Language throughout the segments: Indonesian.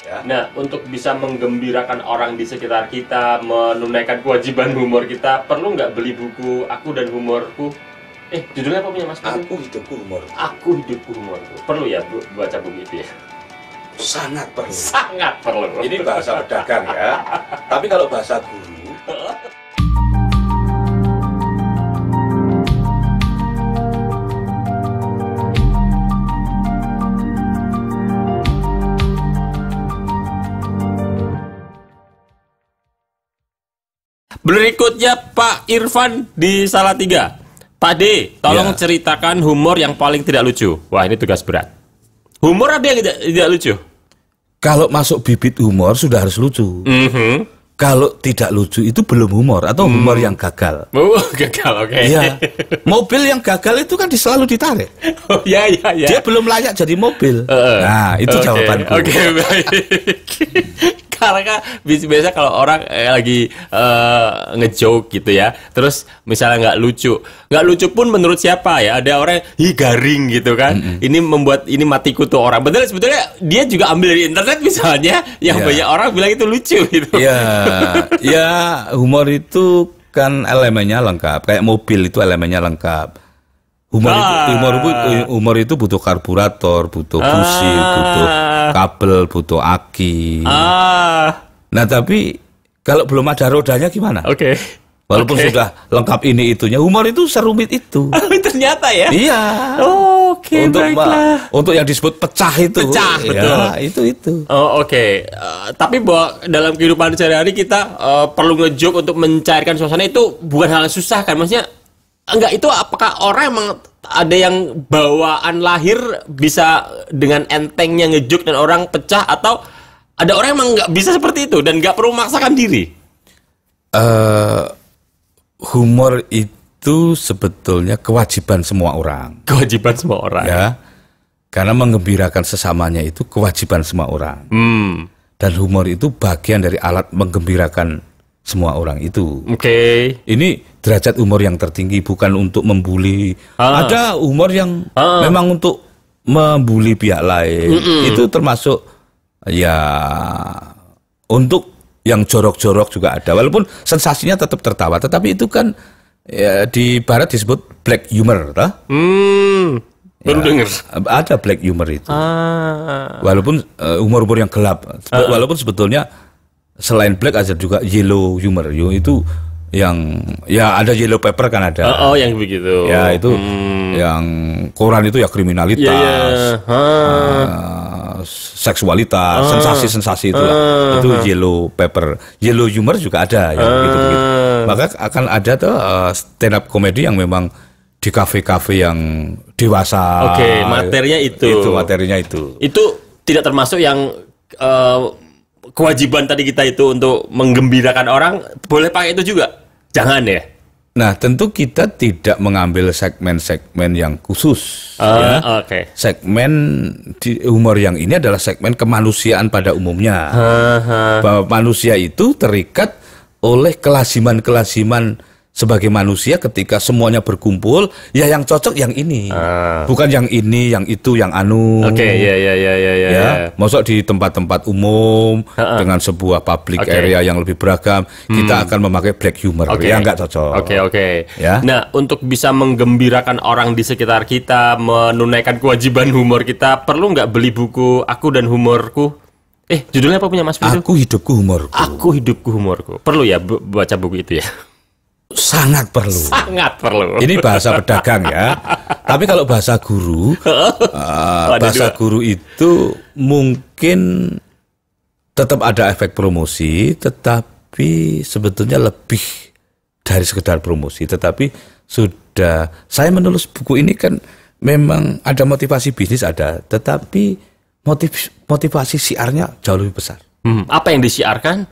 Ya. Nah, untuk bisa menggembirakan orang di sekitar kita, menunaikan kewajiban humor kita, perlu nggak beli buku Aku dan Humorku? Judulnya apa punya Mas? Aku hidupku humor. Aku hidupku humorku. Perlu ya baca buku itu ya? Sangat perlu. Sangat perlu. Ini bahasa pedagang ya. Tapi kalau bahasa guru, Berikutnya Pak Irfan di Salatiga. Pak D, tolong Ya. ceritakan humor yang paling tidak lucu. Wah, ini tugas berat. Humor ada yang tidak lucu? Kalau masuk bibit humor sudah harus lucu. Kalau tidak lucu itu belum humor atau humor yang gagal. Gagal, oke. Iya. Mobil yang gagal itu kan selalu ditarik. Oh, ya. Dia belum layak jadi mobil. Nah, itu jawabanku. Oke, baik. Karena biasa kalau orang lagi ngejoke gitu ya, terus misalnya nggak lucu pun menurut siapa ya, ada orang garing gitu kan, ini membuat ini matiku tuh orang. Betul, sebetulnya dia juga ambil dari internet misalnya, yang banyak orang bilang itu lucu gitu. Ya humor itu kan elemennya lengkap, kayak mobil itu elemennya lengkap. Humor itu butuh karburator, butuh busi, butuh kabel, butuh aki. Nah, tapi kalau belum ada rodanya gimana? Oke. Walaupun sudah lengkap ini itunya, humor itu serumit itu. Ternyata ya. Iya. Oke, baiklah. Untuk yang disebut pecah itu. Pecah, betul. Itu. Oh, oke. Tapi bahwa dalam kehidupan sehari-hari kita perlu ngejoke untuk mencairkan suasana itu bukan hal yang susah kan? Maksudnya enggak, itu apakah orang emang ada yang bawaan lahir bisa dengan entengnya ngejoke dan orang pecah, atau ada orang emang nggak bisa seperti itu dan nggak perlu memaksakan diri? Humor itu sebetulnya kewajiban semua orang. Kewajiban semua orang. Ya. Karena menggembirakan sesamanya itu kewajiban semua orang. Dan humor itu bagian dari alat menggembirakan semua orang itu. Oke. Ini derajat humor yang tertinggi, bukan untuk membuli. Ada humor yang memang untuk membuli pihak lain. Itu termasuk ya untuk yang jorok-jorok juga ada. Walaupun sensasinya tetap tertawa, tetapi itu kan ya, di barat disebut black humor, toh? Baru denger. Ada black humor itu. Walaupun humor-humor yang gelap. Walaupun sebetulnya selain black ada juga yellow humor. Itu yang ya ada yellow paper kan ada. Yang begitu. Ya itu yang koran itu ya kriminalitas, seksualitas, sensasi-sensasi itu itu yellow paper. Yellow humor juga ada yang begitu-begitu. Maka akan ada tuh stand up comedy yang memang di kafe-kafe yang dewasa. Oke, materinya itu. Itu materinya itu. Itu tidak termasuk yang kewajiban tadi kita itu untuk menggembirakan orang, boleh pakai itu juga? Jangan ya? Nah, tentu kita tidak mengambil segmen-segmen yang khusus. Oke. Segmen di humor yang ini adalah segmen kemanusiaan pada umumnya. Bahwa manusia itu terikat oleh kelasiman-kelasiman sebagai manusia. Ketika semuanya berkumpul, ya yang cocok yang ini, bukan yang ini, yang itu, yang anu. Oke, ya. Masuk di tempat-tempat umum dengan sebuah public area yang lebih beragam, kita akan memakai black humor. Ya nggak cocok. Oke. Ya. Nah, untuk bisa menggembirakan orang di sekitar kita, menunaikan kewajiban humor kita, perlu nggak beli buku Aku dan Humorku? Judulnya apa punya Mas? Aku hidupku humorku. Aku hidupku humorku. Perlu ya baca buku itu ya? Sangat perlu. Sangat perlu. Ini bahasa pedagang ya. Tapi kalau bahasa guru, bahasa guru itu mungkin tetap ada efek promosi, tetapi sebetulnya lebih dari sekedar promosi. Tetapi sudah, saya menulis buku ini kan memang ada motivasi bisnis ada, tetapi motivasi siarnya jauh lebih besar. Apa yang disiarkan?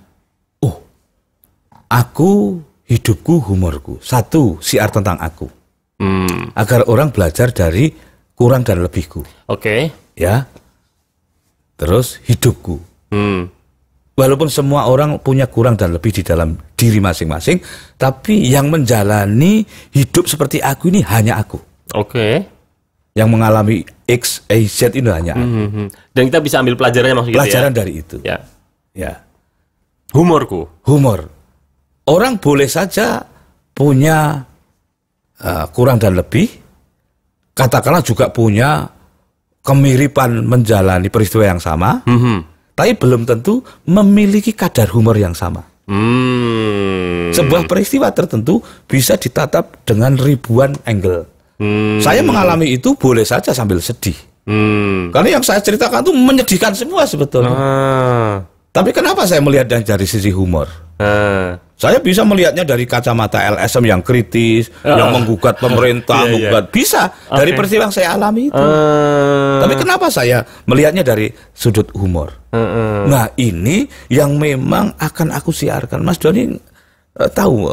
Aku hidupku humorku. Satu, siar tentang aku. Agar orang belajar dari kurang dan lebihku. Oke. Ya. Terus hidupku. Walaupun semua orang punya kurang dan lebih di dalam diri masing-masing, tapi yang menjalani hidup seperti aku ini hanya aku. Oke. Yang mengalami X, Y, Z itu hanya ada. Dan kita bisa ambil pelajarannya maksudnya Pelajaran gitu ya? dari itu. Ya. Ya. Humorku. Humor. Orang boleh saja punya kurang dan lebih, katakanlah juga punya kemiripan menjalani peristiwa yang sama, tapi belum tentu memiliki kadar humor yang sama. Sebuah peristiwa tertentu bisa ditatap dengan ribuan angle. Saya mengalami itu boleh saja sambil sedih. Karena yang saya ceritakan itu menyedihkan semua sebetulnya. Tapi kenapa saya melihat dari sisi humor? Saya bisa melihatnya dari kacamata LSM yang kritis, yang menggugat pemerintah, menggugat. Bisa dari peristiwa yang saya alami itu. Tapi kenapa saya melihatnya dari sudut humor? Nah, ini yang memang akan aku siarkan. Mas Doni tahu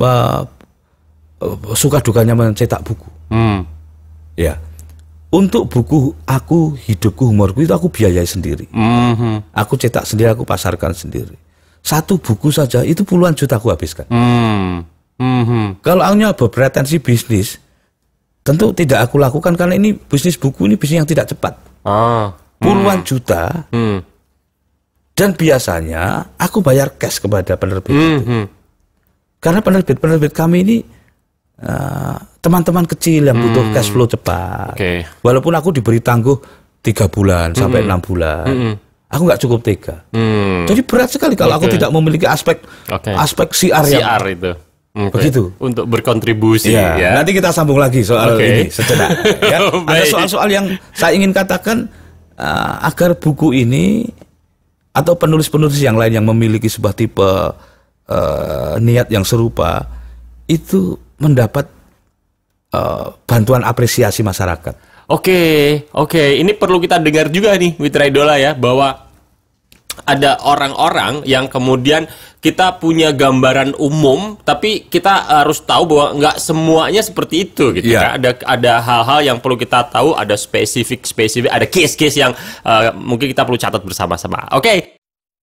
suka dukanya mencetak buku. Ya. Untuk buku aku, hidupku, humorku itu aku biayai sendiri. Aku cetak sendiri, aku pasarkan sendiri. Satu buku saja itu puluhan juta aku habiskan. Kalau hanya berpretensi bisnis, tentu tidak aku lakukan karena ini bisnis buku ini bisnis yang tidak cepat. Puluhan juta. Dan biasanya aku bayar cash kepada penerbit itu. Karena penerbit kami ini teman-teman kecil yang butuh cash flow cepat. Walaupun aku diberi tangguh 3 bulan sampai 6 bulan, aku nggak cukup tega. Jadi berat sekali kalau aku tidak memiliki aspek CR yang itu. Begitu. Untuk berkontribusi. Ya. Nanti kita sambung lagi soal ini sejenak. Ya. Ada soal-soal yang saya ingin katakan agar buku ini atau penulis-penulis yang lain yang memiliki sebuah tipe niat yang serupa itu mendapat bantuan apresiasi masyarakat. Oke. Ini perlu kita dengar juga nih, Mitra Idola ya, bahwa ada orang-orang yang kemudian kita punya gambaran umum, tapi kita harus tahu bahwa nggak semuanya seperti itu, gitu kan? Ada hal-hal yang perlu kita tahu, ada spesifik, ada case-case yang mungkin kita perlu catat bersama-sama. Oke.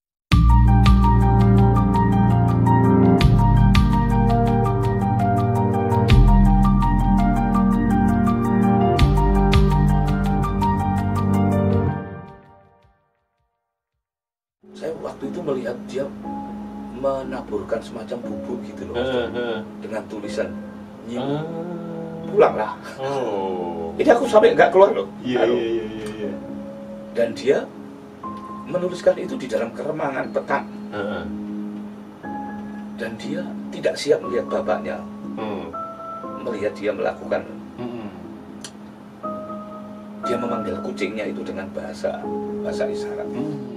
Saya waktu itu melihat dia menaburkan semacam bubuk gitu loh, dengan tulisan pulanglah. Ini aku sampai nggak keluar loh. Dan dia menuliskan itu di dalam keremangan petang. Dan dia tidak siap melihat bapaknya, melihat dia melakukan. Dia memanggil kucingnya itu dengan bahasa isyarat.